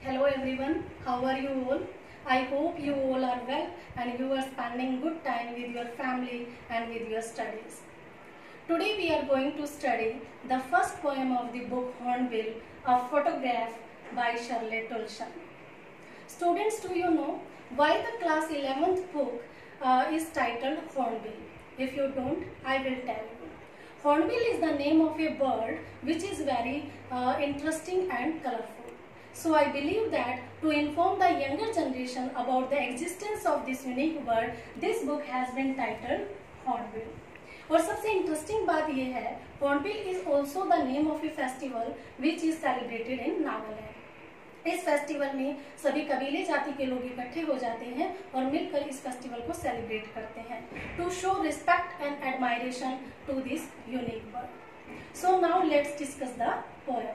Hello everyone, how are you all? I hope you all are well and you are spending good time with your family and with your studies. Today we are going to study the first poem of the book Hornbill, a photograph by Shirley Tulshan. Students, do you know why the class 11th book is titled Hornbill? If you don't, I will tell you. Hornbill is the name of a bird which is very interesting and colorful. So I believe that to inform the younger generation about the existence of this unique bird, this book has been titled Hornbill. और सबसे interesting बात यह है, Hornbill is also the name of a festival which is celebrated in Nagaland. इस festival में सभी कबीले जाति के लोग इकट्ठे हो जाते हैं और मिलकर इस फेस्टिवल को सेलिब्रेट करते हैं to show respect and admiration to this unique bird. So now let's discuss the poem.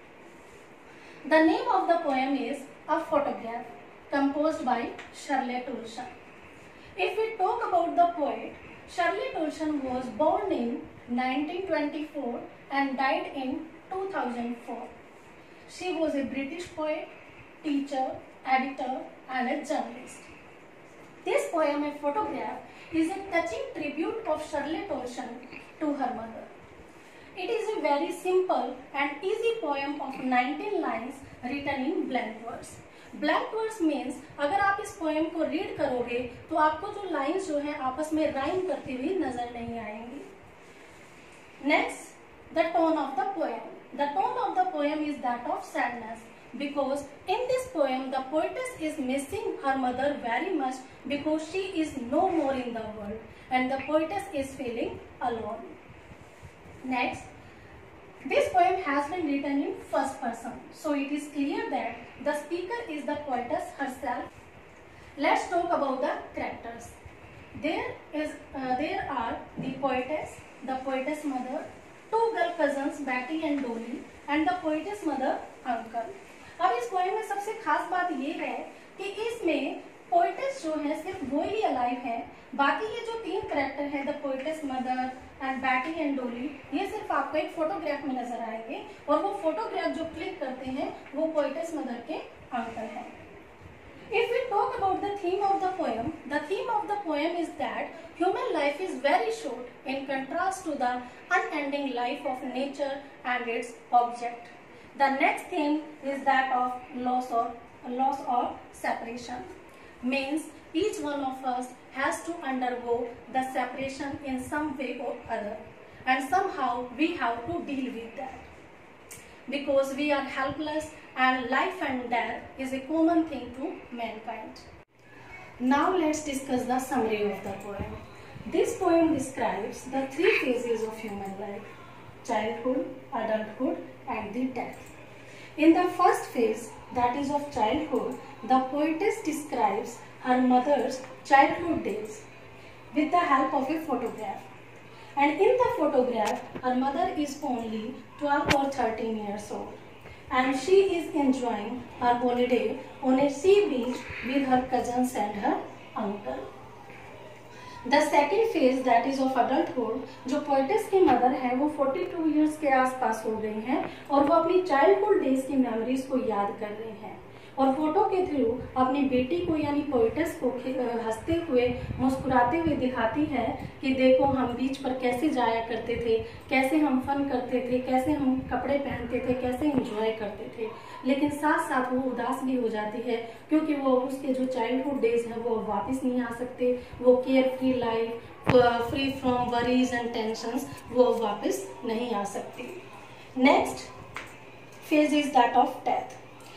The name of the poem is A Photograph, composed by Shirley Tulshan. If we talk about the poet, Shirley Tulshan was born in 1924 and died in 2004. She was a British poet, teacher, editor and a journalist. This poem, A Photograph, is a touching tribute of Shirley Tulshan to her mother. It is a very simple and easy poem of 19 lines written in blank verse. Blank verse means अगर आप इस poem को read करोगे तो आपको जो lines जो हैं आपस में rhyme करती हुई नजर नहीं आएंगी. Next, the tone of the poem. The tone of the poem is that of sadness because in this poem the poetess is missing her mother very much because she is no more in the world and the poetess is feeling alone. Next, this poem has been written in first person, so it is clear that the speaker is the poetess herself. Let's talk about the characters. There are the poetess mother, two girl cousins Betty and Dolly, and the poetess mother uncle. अब इस poem में सबसे खास बात ये है कि इसमें पोएटेस जो है सिर्फ वो ही अलाइव है, बाकी ये जो तीन कैरेक्टर है the poetess mother and Betty and Dolly, ये सिर्फ आपको एक फोटोग्राफ में नजर आएंगे और वो फोटोग्राफ जो क्लिक करते हैं वो पोएटेस मदर के अंकल हैं. If we talk about the theme of the poem is that human life is very short in contrast to the unending life of nature and its object. The next theme is that of loss or separation. Means each one of us has to undergo the separation in some way or other, and somehow we have to deal with that because we are helpless and life and death is a common thing to mankind. Now let's discuss the summary of the poem. This poem describes the three phases of human life: childhood, adulthood and the death. In the first phase, that is of childhood, the poetess describes her mother's childhood days with the help of a photograph. And in the photograph, her mother is only 12 or 13 years old. And she is enjoying her holiday on a sea beach with her cousins and her uncle. The second phase, that is of adulthood, जो poetess की mother है वो 42 years के आसपास हो गई हैं और वो अपनी चाइल्डहुड डेज की मेमोरीज को याद कर रही हैं और फोटो के थ्रू अपनी बेटी को यानी पोएटेस को हंसते हुए मुस्कुराते हुए दिखाती है कि देखो हम बीच पर कैसे जाया करते थे, कैसे हम फन करते थे, कैसे हम कपड़े पहनते थे, कैसे एंजॉय करते थे. लेकिन साथ साथ वो उदास भी हो जाती है क्योंकि वो उसके जो चाइल्डहुड डेज हैं वो वापस नहीं आ सकते. वो carefree life, free from worries and tensions, वो वापस नहीं आ सकती. Next phase is that of death.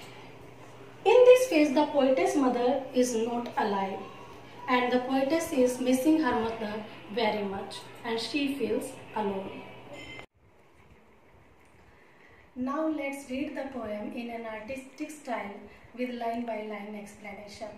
In this phase, the poetess mother is not alive, and the poetess is missing her mother very much, and she feels alone. Now let's read the poem in an artistic style with line-by-line explanation.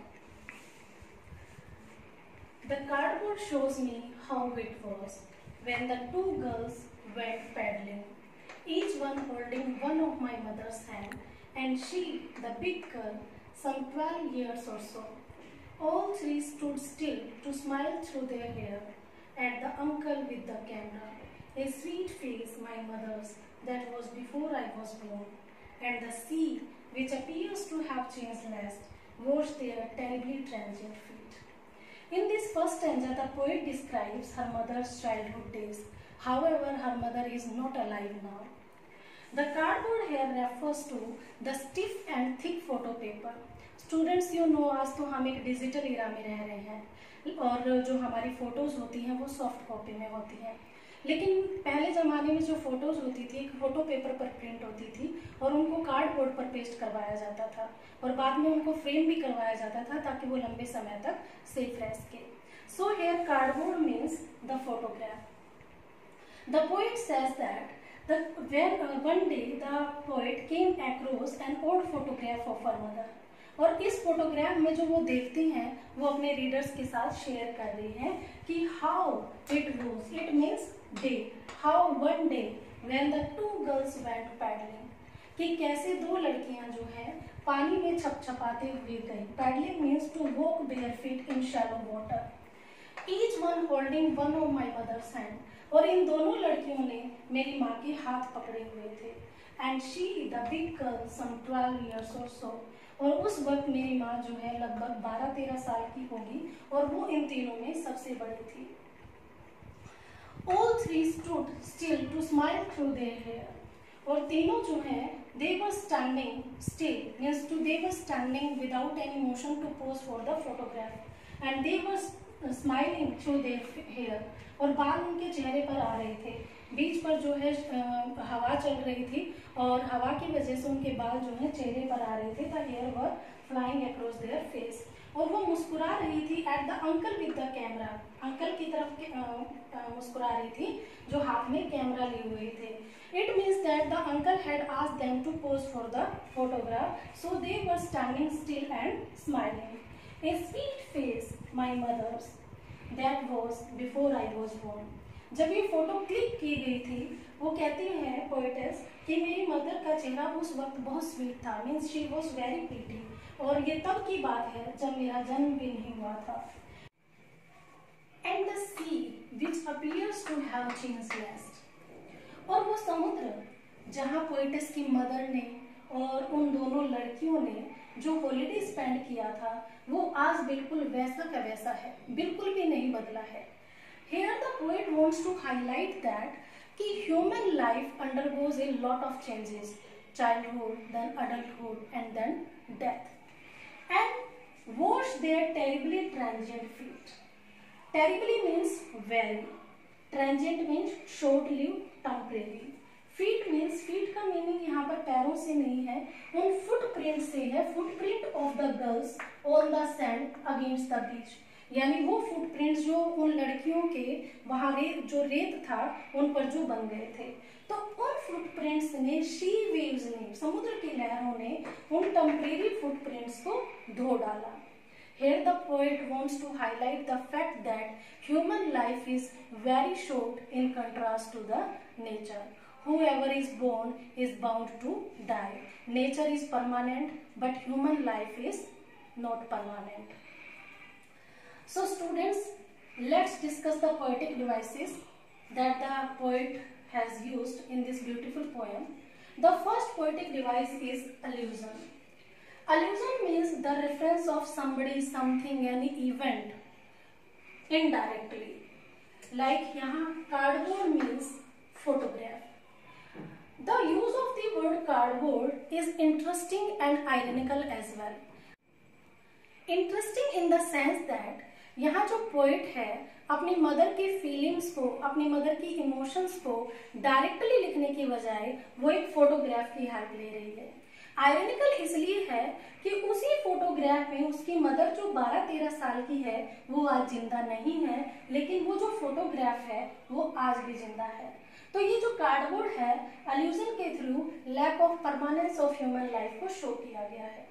The cardboard shows me how it was when the two girls went paddling, each one holding one of my mother's hand, and she, the big girl, some 12 years or so. All three stood still to smile through their hair at the uncle with the camera, a sweet face, my mother's, that was before I was born, and the sea which appears to have changed less, wash their terribly transient feet. In this first stanza, the poet describes her mother's childhood days. However, her mother is not alive now. The cardboard here refers to the stiff and thick photo paper. Students, you know, आज तो हम एक digital इरा में रह रहे हैं और जो हमारी फोटोज होती हैं वो सॉफ्ट कॉपी में होती हैं, लेकिन पहले ज़माने में जो फोटोज होती थी एक फोटो पेपर पर प्रिंट होती थी और उनको कार्डबोर्ड पर पेस्ट करवाया जाता था और बाद में उनको फ्रेम भी करवाया जाता था ताकि वो लंबे समय तक सेफ रह सके. So here cardboard means the photograph. The poet says that one day the poet came across an old photograph of her mother. और इस फोटोग्राफ में जो वो देखती हैं वो अपने रीडर्स के साथ शेयर कर रही हैं कि how it was, it means day, how one day when the two girls went paddling, कि कैसे दो लड़कियां जो हैं पानी में छपछपाते हुए गई. Paddling means to walk bare feet in shallow water. Each one holding one of my mother's hand, और इन दोनों लड़कियों ने मेरी माँ के हाथ पकड़े हुए थे. And she the big girl some 12 years or so, और उस वक्त मेरी माँ जो है लगभग 12-13 साल की होगी और वो इन तीनों में सबसे बड़ी थी. All three stood still to smile through their hair, और तीनों जो हैं they were standing still means to they were standing without any motion to pose for the photograph and they were smiling through their hair, और बाल उनके चेहरे पर आ रहे थे. बीच पर जो है हवा चल रही थी और हवा की वजह से उनके बाल जो है चेहरे पर आ रहे थे. The hair were flying across their face, और वो मुस्कुरा रही थी at the uncle with the camera, uncle की तरफ मुस्कुरा रही थी जो हाथ में कैमरा लिए हुए थे. It means that the uncle had asked them to pose for the photograph, so they were standing still and smiling. A sweet face my mother's that was before I was born. जब ये photo click की गई थी वो कहती है poetess कि मेरी मदर का चेहरा उस वक्त बहुत स्वीट था, means she was very pretty, और ये तब की बात है जब मेरा जन्म भी नहीं हुआ था. And the sea which appears to have changed least, और वो समुद्र जहाँ पोएटेस की मदर ने और उन दोनों लड़कियों ने जो हॉलिडे स्पेंड किया था वो आज बिल्कुल वैसा का वैसा है, बिल्कुल भी नहीं बदला है. Here the poet wants to highlight that कि human life undergoes a lot of changes, childhood, then adulthood, and then death, and wash their terribly transient feet. Terribly means very, transient means short-lived, temporary. Feet means feet का meaning यहाँ पर पैरों से नहीं है, उन footprint से है. Footprint of the girls on the sand against the beach, यानी वो फुटप्रिंट्स जो उन लड़कियों के वहाँ जो रेत था उन पर जो बन गए थे. तो उन फुटप्रिंट्स ने शी वेव्स ने, समुद्र की लहरों ने उन टेम्परेरी फुटप्रिंट्स को धो डाला. Here the poet wants to highlight the fact that human life is very short in contrast to the nature. Whoever is born is bound to die. Nature is permanent, but human life is not permanent. So students, let's discuss the poetic devices that the poet has used in this beautiful poem. The first poetic device is allusion. Allusion means the reference of somebody, something, any event indirectly. Like यहाँ cardboard means photograph. The use of the word cardboard is interesting and ironical as well. Interesting in the sense that यहाँ जो poet है अपनी mother की feelings को, अपनी mother की emotions को डायरेक्टली लिखने की बजाय वो एक फोटोग्राफ की हेल्प ले रही है. आयरनिकल इसलिए है कि उसी फोटोग्राफ में उसकी मदर जो 12-13 साल की है वो आज जिंदा नहीं है, लेकिन वो जो फोटोग्राफ है वो आज भी जिंदा है. तो ये जो कार्डबोर्ड है अल्यूजन के through lack of permanence of human life को शो किया गया है.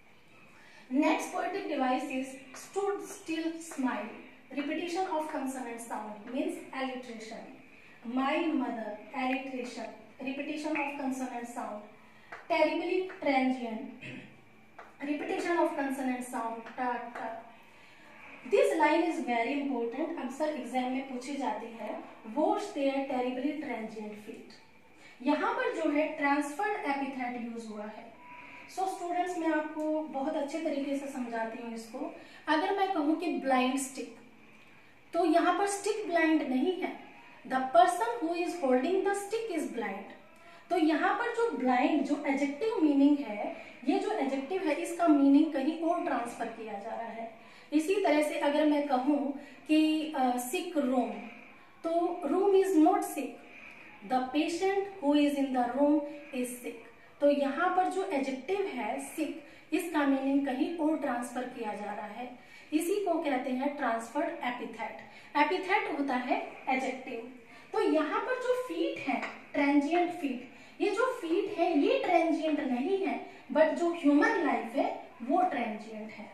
Next poetic device is stood still smile. Repetition of consonant sound means alliteration. My mother, alliteration. Repetition of consonant sound. Terribly transient. Repetition of consonant sound. Ta ta. This line is very important. अक्सर exam में पूछी जाती है. Wash their terribly transient feet. यहाँ पर जो है transferred epithet use हुआ है. सो स्टूडेंट्स, मैं आपको बहुत अच्छे तरीके से समझाती हूँ इसको। अगर मैं कहूँ कि ब्लाइंड स्टिक, तो यहाँ पर स्टिक ब्लाइंड नहीं है, the person who is holding the stick is blind. तो यहाँ पर जो ब्लाइंड जो एडजेक्टिव मीनिंग है, ये जो एडजेक्टिव है इसका मीनिंग कहीं और ट्रांसफर किया जा रहा है। इसी तरह से अगर मैं कहूँ कि सिक रूम, तो room is not sick, the patient who is in the room is sick. तो यहाँ पर जो एडजेक्टिव है सिक, इसका मीनिंग कहीं और ट्रांसफर किया जा रहा है। इसी को कहते हैं ट्रांसफर्ड एपिथेट। एपिथेट होता है एडजेक्टिव। तो यहाँ पर जो फीट है, ट्रांजिएंट फीट, ये जो फीट है ये ट्रांजिएंट नहीं है, बट जो ह्यूमन लाइफ है वो ट्रांजिएंट है।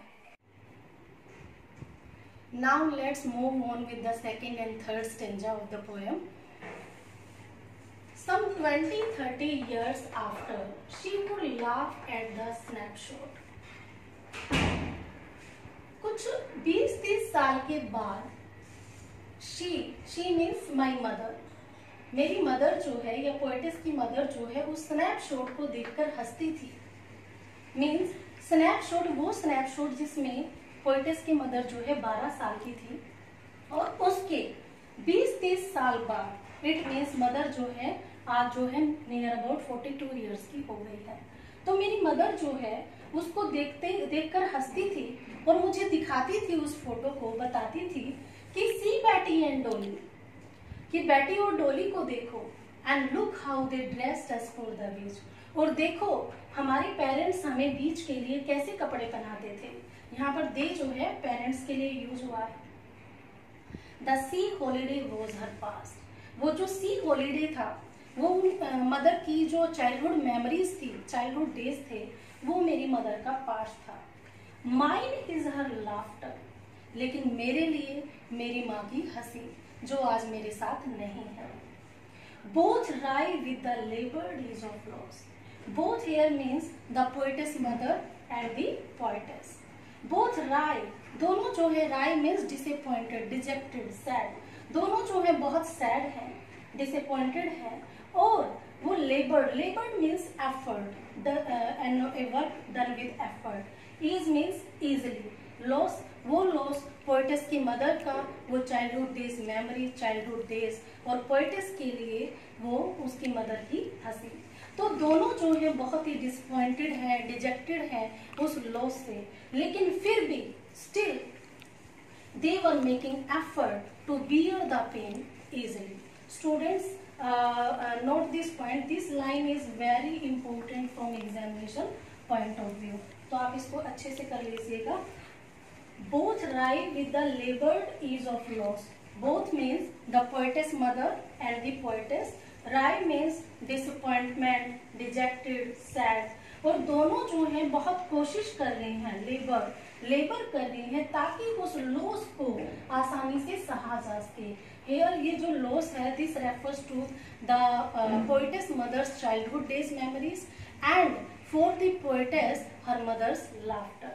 Now let's move on with the second and third stanza of the poem. Some 20-30 years after, she would laugh at the snapshot. कुछ 20-30 साल के बाद she means my mother, मेरी मदर जो है या पोएटिस की मदर जो है उस स्नैपशॉट को देखकर हंसती थी। मीन्स स्नैपशॉट वो स्नैपशॉट जिसमें पोएटिस की मदर जो है 12 साल की थी, और उसके 20-30 साल बाद इट मीन्स मदर जो है आज जो है नियर अबाउट 42 ईयर्स की हो गई है। तो मेरी मदर जो है उसको देखकर हंसती थी और मुझे दिखाती थी उस फोटो को, बताती थी कि सी बैटी एंड डोली, कि बैटी और डोली को देखो, and look how they dressed us for the beach, और देखो हमारे पेरेंट्स हमें बीच के लिए कैसे कपड़े पहनाते थे। यहाँ पर दे जो है पेरेंट्स के लिए यूज हुआ है। The sea holiday was her past, वो जो सी हॉलीडे था वो मदर की जो चाइल्डहुड मेमोरीज थी, चाइल्डहुड डेज थे, वो मेरी मदर का पास्ट था। माइन इज हर लाफ्टर, लेकिन मेरे लिए मेरी माँ की हंसी जो आज मेरे साथ नहीं है। Both wry with the laboured ease of loss, both here means the poetess mother and the poetess. Both wry, दोनों जो है, राई मीन्स डिसअपॉइंटेड, डिजेक्टेड, सैड, दोनों जो है बहुत सैड है, डिसअपॉइंटेड है। और वो laboured, laboured means effort, a work done with effort. Ease means easily, loss, वो लॉस पोएटिस की मदर का, वो childhood days memory, childhood days, और पोएटिस के लिए वो उसकी मदर की हंसी। तो दोनों जो है बहुत ही डिसअपॉइंटेड है, डिजेक्टेड है उस लॉस से, लेकिन फिर भी still they were making effort to bear the pain easily. Students, note this point, this line is very important from examination point of view, तो आप इसको अच्छे से कर लीजिएगा। both ride with the labored ease of loss, both means the poetess mother and the poetess, ride means disappointment, dejected, sad, और दोनों जो है बहुत कोशिश कर रही हैं, लेबर कर रही हैं ताकि उस लॉस को आसानी से सहा जा सके। Here ये जो loss है, this refers to the poetess mother's childhood days memories, and for the poetess her mother's laughter.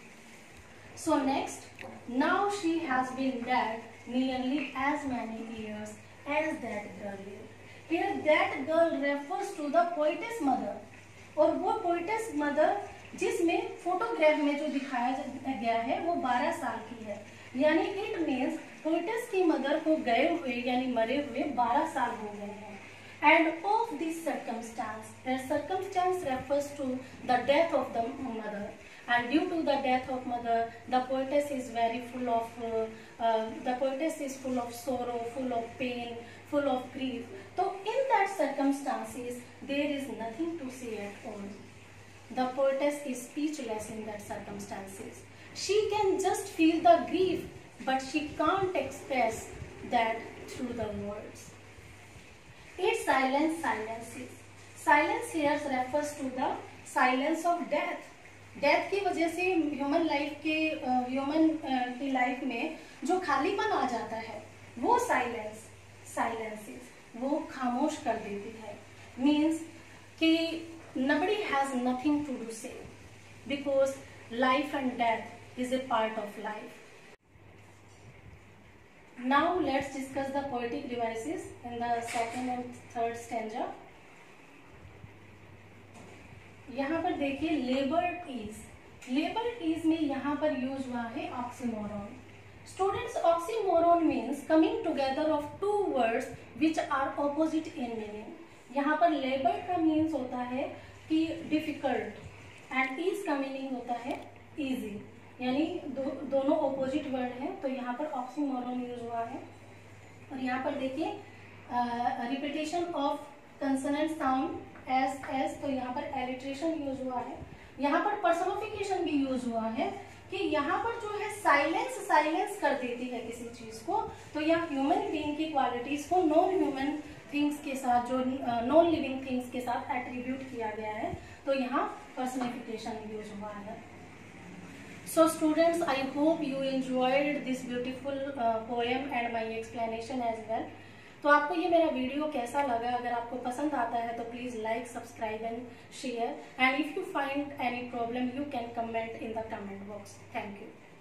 So next, now she has been dead nearly as many years as that girl lived. Here that girl refers to the poetess mother, और वो poetess mother जिसमें photograph में जो दिखाया गया है वो 12 साल की है, यानी इट मीन्स पोएटिस की मदर को गए हुए यानी मरे हुए 12 साल हो गए हैं। And of this circumstance, circumstance refers to the death of the mother, and due to the death of mother the poetess is very full of sorrow, full of pain, full of grief. So in that circumstances there is nothing to say at all. The poetess is speechless in that circumstances. She can just feel the grief, but she can't express that through the words. Its silence silences. Silence here refers to the silence of death. Death की वजह से human की life में जो खालीपन आ जाता है वो साइलेंसेस वो खामोश कर देती है। मीन्स कि nobody has nothing to do say because life and death is a part of life. Now let's discuss the poetic devices in the second and third stanza. यहाँ पर देखिए लेबर्ड इज में यहाँ पर यूज हुआ है oxymoron. Students, oxymoron means coming together of two words which are opposite in meaning. यहाँ पर लेबर्ड का मीन्स होता है कि डिफिकल्ट एंड ईज का मीनिंग होता है इजी, यानी दोनों ऑपोजिट वर्ड हैं, तो यहाँ पर ऑक्सीमोरॉन यूज हुआ है। और यहाँ पर देखिए repetition of consonant sound S, तो यहाँ पर एलिट्रेशन यूज हुआ है। यहाँ पर पर्सनिफिकेशन भी यूज हुआ है कि यहाँ पर जो है साइलेंस कर देती है किसी चीज को, तो यहाँ ह्यूमन बीइंग की क्वालिटीज को नॉन ह्यूमन थिंग्स के साथ, जो नॉन लिविंग थिंग्स के साथ एट्रीब्यूट किया गया है, तो यहाँ पर्सनिफिकेशन यूज हुआ है। So students, I hope you enjoyed this beautiful poem and my explanation as well. तो आपको ये मेरा वीडियो कैसा लगा? अगर आपको पसंद आता है तो please like, subscribe and share, and if you find any problem you can comment in the comment box. Thank you.